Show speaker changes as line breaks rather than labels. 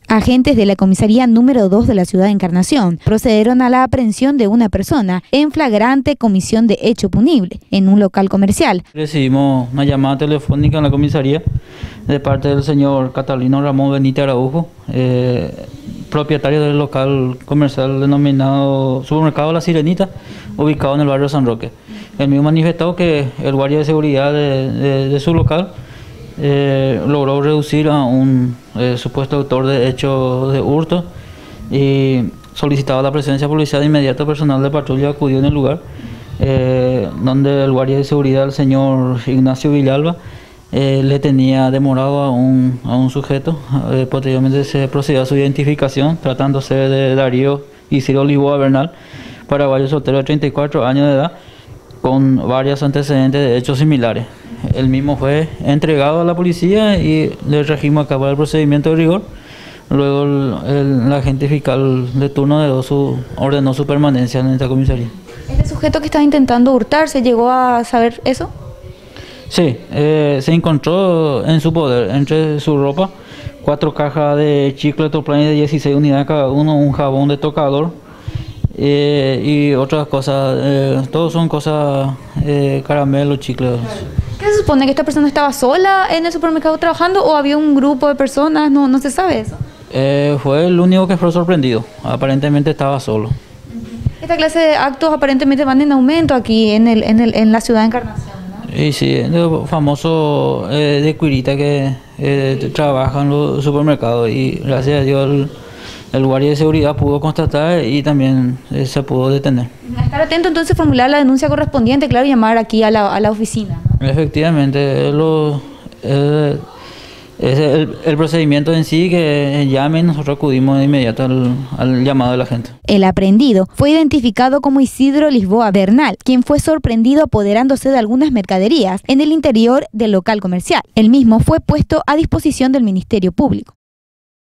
Agentes de la comisaría número 2 de la ciudad de Encarnación procedieron a la aprehensión de una persona en flagrante comisión de hecho punible en un local comercial.
Recibimos una llamada telefónica en la comisaría de parte del señor Catalino Ramón Benítez Araujo, propietario del local comercial denominado Supermercado La Sirenita, ubicado en el barrio San Roque. Él mismo manifestó que el guardia de seguridad de su local logró reducir a un supuesto autor de hechos de hurto y solicitaba la presencia policial inmediata. Personal de patrulla acudió en el lugar, donde el guardia de seguridad, el señor Ignacio Villalba, le tenía demorado a un sujeto. Posteriormente se procedió a su identificación, tratándose de Darío Isidro Lisboa Bernal, paraguayo soltero de 34 años de edad, con varios antecedentes de hechos similares. El mismo fue entregado a la policía y le regimos a cabo el procedimiento de rigor. Luego el agente fiscal de turno ordenó su permanencia en esta comisaría.
¿Este sujeto que estaba intentando hurtarse llegó a saber eso?
Sí, se encontró en su poder, entre su ropa, 4 cajas de chicle Toplan de 16 unidades cada uno, un jabón de tocador y otras cosas. Todos son cosas, caramelos, chicles.
¿Qué se supone? ¿Que esta persona estaba sola en el supermercado trabajando o había un grupo de personas? No se sabe eso.
Fue el único que fue sorprendido. Aparentemente estaba solo.
Esta clase de actos aparentemente van en aumento aquí en la ciudad de Encarnación, ¿no?
Y sí, el famoso de Cuirita que trabaja en los supermercados, y gracias a Dios el guardia de seguridad pudo constatar y también se pudo detener.
Estar atento entonces, formular la denuncia correspondiente, claro, y llamar aquí a la oficina, ¿no?
Efectivamente, es el procedimiento en sí, que llamen, nosotros acudimos de inmediato al llamado de la gente.
El aprehendido fue identificado como Isidro Lisboa Bernal, quien fue sorprendido apoderándose de algunas mercaderías en el interior del local comercial. El mismo fue puesto a disposición del Ministerio Público.